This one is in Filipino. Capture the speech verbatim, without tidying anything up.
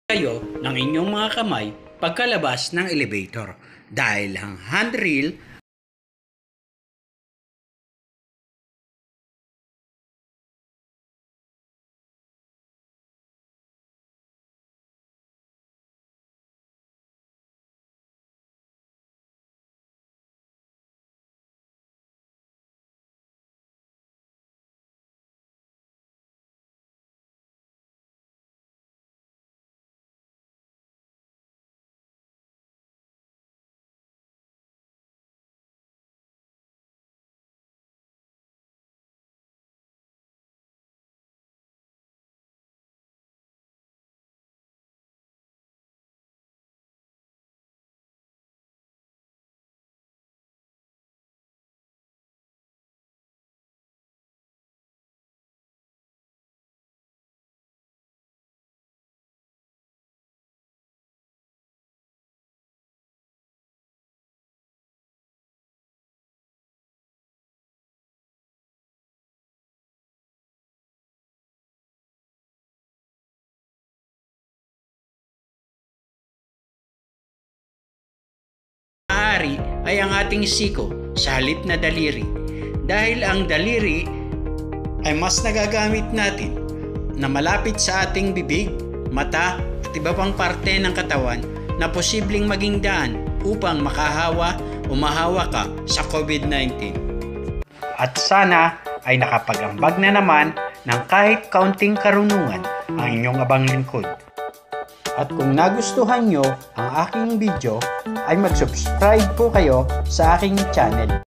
kayo ng inyong mga kamay pagkalabas ng elevator dahil ang handrail maaari ay ang ating siko sa halip na daliri dahil ang daliri ay mas nagagamit natin na malapit sa ating bibig, mata at iba pang parte ng katawan na posibleng maging daan upang makahawa o mahawa ka sa COVID nineteen. At sana ay nakapag-ambag na naman ng kahit kaunting karunungan ang inyong abang lingkod. At kung nagustuhan nyo ang aking video, ay mag-subscribe po kayo sa aking channel.